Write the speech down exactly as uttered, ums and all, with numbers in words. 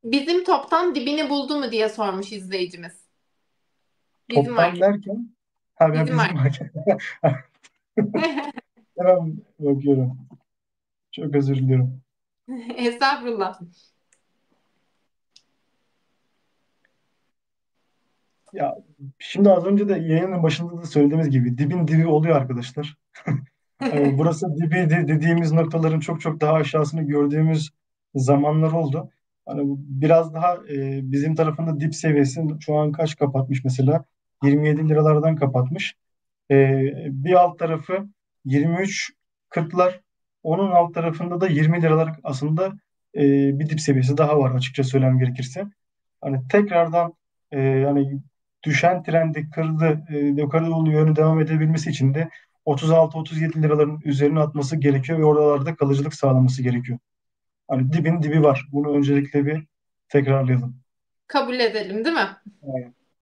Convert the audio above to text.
Bizim toptan dibini buldu mu diye sormuş izleyicimiz. Bizim Toptan market. derken ha ben Bizim bizim market. market. Hemen bakıyorum. Çok özür diliyorum. Estağfurullah. Ya şimdi az önce de yayının başında da söylediğimiz gibi dibin dibi oluyor arkadaşlar. Hani burası dibi de- dediğimiz noktaların çok çok daha aşağısını gördüğümüz zamanlar oldu. Hani bu biraz daha e, bizim tarafında dip seviyesi şu an kaç kapatmış mesela? yirmi yedi liralardan kapatmış. E, Bir alt tarafı yirmi üç kırklar. Onun alt tarafında da yirmi liralar aslında e, bir dip seviyesi daha var açıkça söylemem gerekirse. Hani tekrardan e, hani düşen trendi kırdı, e, yukarı doğru yönü devam edebilmesi için de otuz altı otuz yedi liraların üzerine atması gerekiyor ve oralarda kalıcılık sağlaması gerekiyor. Hani dibin dibi var. Bunu öncelikle bir tekrarlayalım. Kabul edelim, değil mi?